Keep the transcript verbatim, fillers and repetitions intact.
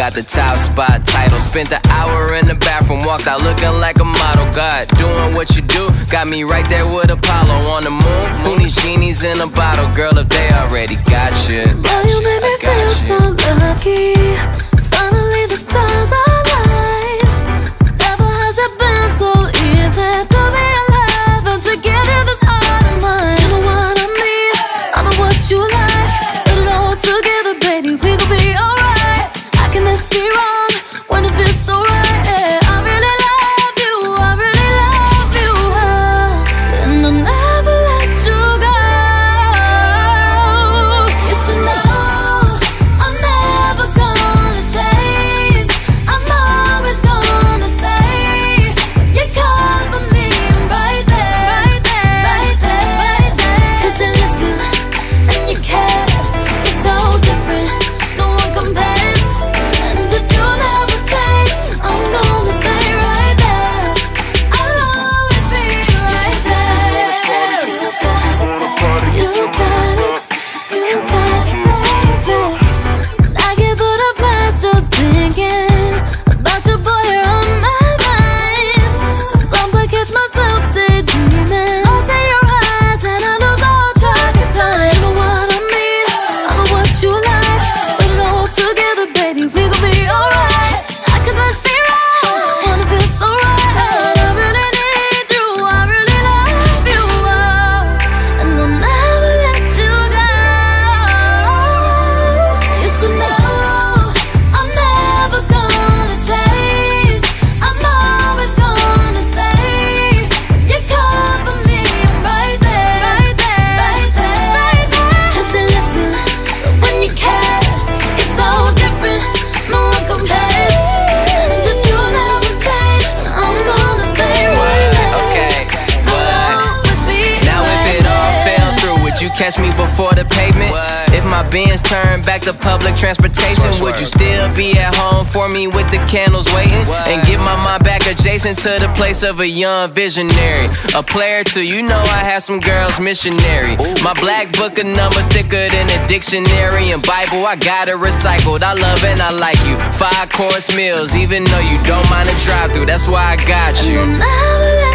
got the top spot title. Spent the hour in the bathroom, walked out looking like a model. God, doing what you do, got me right there with Apollo on the moon. Who needs genies in a bottle, girl, if they already got you? Now you made me feel so lucky. Finally the stars align. Never has it been so easy to be alive and to give you this heart of mine. You know what I mean, I know what you like. Put it all together, baby, we gon' be alright. How can this be wrong when it feels so right? Yeah, I really love you, I really love you, uh, and I'll never let you go. You should know I'm never gonna change. I'm always gonna stay. You cover me right there, right there, right there, right there. 'Cause you listen and you care. It's so different, no one compares. And if you never change, I'm gonna stay right there. I'll always be right there. You got it, baby. You got it. You got it, baby. I get put up plans just thinking about your boy, you're on my mind. Sometimes I catch myself daydreaming, lost in your eyes, and I lose all track of time. You know what I mean, I know what you like. Put it all together, baby, we gon' be alright. How can this be wrong when it feels so right? I really need you, I really love you, oh, and I'll never let you go. You should know I'm never gonna change. I'm always gonna stay. You cover me right there, right there, right there, right there. 'Cause you listen when you care. It's so different, no one compares. And if you never change, I'm gonna stay right there. Okay, but I'll always be now if right it all there. fell through, would you catch me before the pavement? If my Benz turned back to public transportation, would you still be at home for me with the candles waiting? And get my mind back adjacent to the place of a young visionary, a player too, you know I have some girls missionary. My black book of numbers thicker than a dictionary and Bible, I got it recycled. I love and I like you. Five course meals, even though you don't mind a drive through, that's why I got you. I'll never let